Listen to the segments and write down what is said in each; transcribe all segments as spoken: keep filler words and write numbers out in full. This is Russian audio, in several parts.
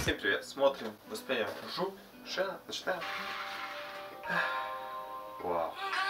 Всем привет! Смотрим выступление Жу Шена. Начинаем. Вау.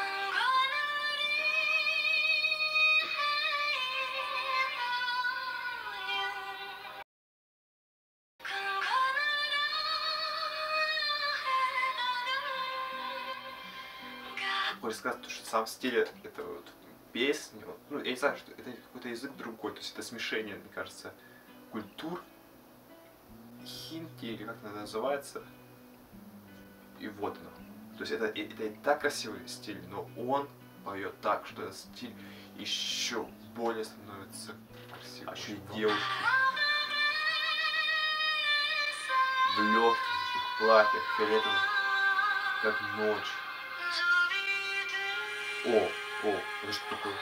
Хочется сказать, что сам стиль этого вот песни, вот, ну, я не знаю, что это какой-то язык другой, то есть это смешение, мне кажется, культур, хинти, или как это называется, и вот оно. То есть это, это и так красивый стиль, но он поет так, что этот стиль еще более становится красивым. А еще и девушки в легких платьях, фиолетовых, как ночь. О, о, это что такое?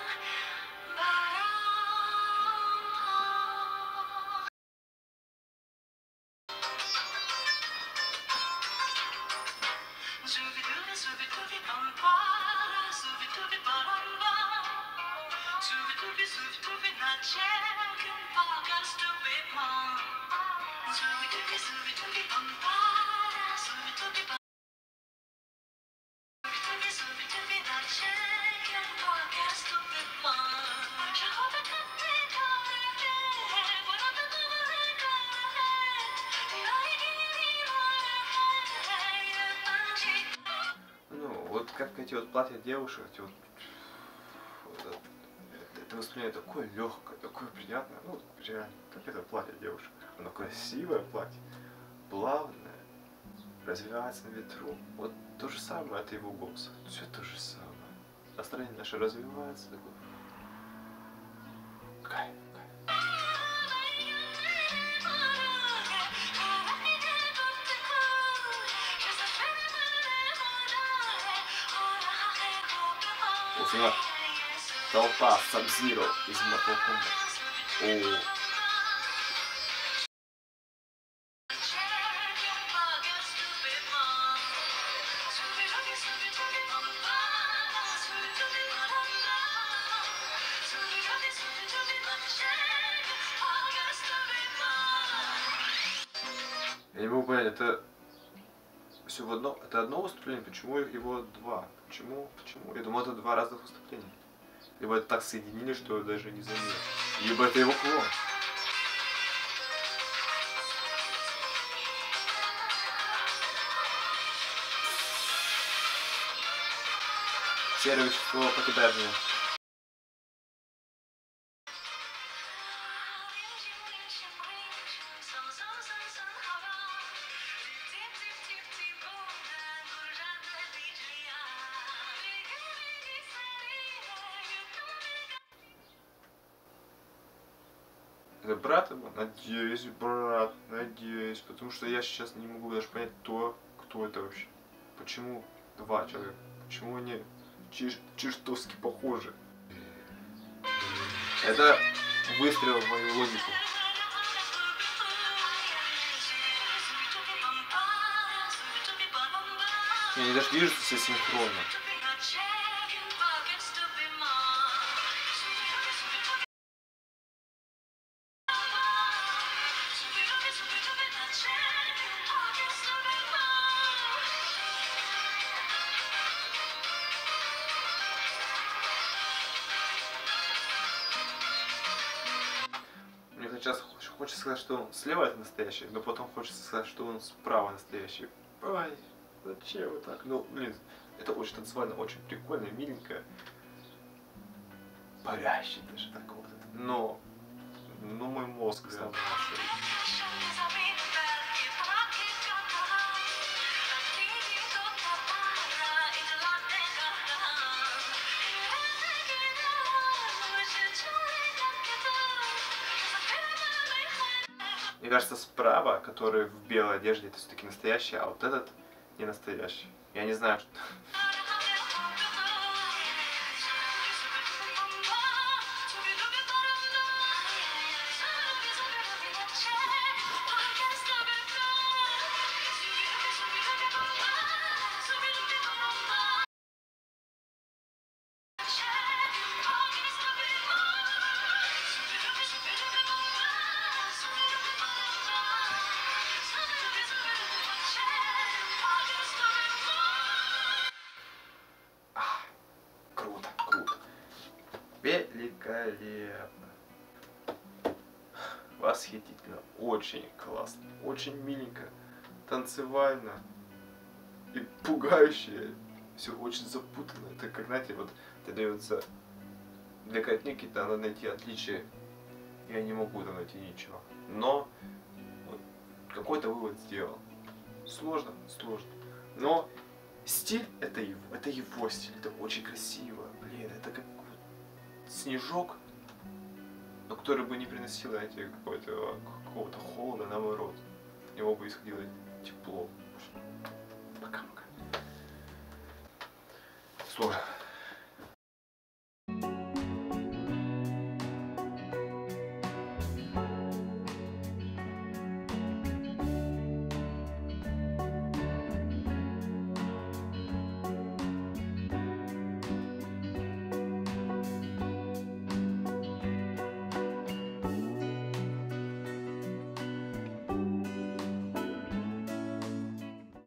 Ну, вот как эти вот платья девушек, эти вот, вот это, это выступление такое легкое, такое приятное, ну, реально, как это платье девушек. Оно красивое платье, плавное, развивается на ветру. Вот то же самое от его голоса, все то же самое. Настроение наше развивается, такое. Кайф, кайф. Вот толпа Sub-Zero из Mortal Kombat. О. Я не могу понять, это все в одно, это одно выступление, почему его два? Почему, почему? Я думал, это два разных выступления. Либо это так соединили, что я даже не заметил. Либо это его клон. Серое вещество покидает меня. Это брат его? Надеюсь, брат, надеюсь, потому что я сейчас не могу даже понять, кто, кто это вообще. Почему два человека? Почему они чеш чертовски похожи? Это выстрел в мою логику. Они даже движутся все синхронно. Мне сейчас хочется сказать, что он слева это настоящий, но потом хочется сказать, что он справа настоящий. Ой, зачем вот так? Ну, блин, это очень танцевально, очень прикольно, миленько. Парящий даже так вот. Но, ну мой мозг стал на шею. Мне кажется, справа, который в белой одежде, это все-таки настоящий, а вот этот не настоящий. Я не знаю, что... великолепно. Восхитительно. Очень классно. Очень миленько. Танцевально. И пугающе. Все очень запутанно. Это как, знаете, вот это дается для картинки-то надо найти отличие. Я не могу там найти ничего. Но вот, какой-то вывод сделал. Сложно, сложно. Но стиль это его, это его стиль. Это очень красиво. Блин, это как вот снежок, но который бы не приносил, знаете, какого-то какого-то холода, наоборот. От него бы исходило тепло. Пока-пока. Сложно.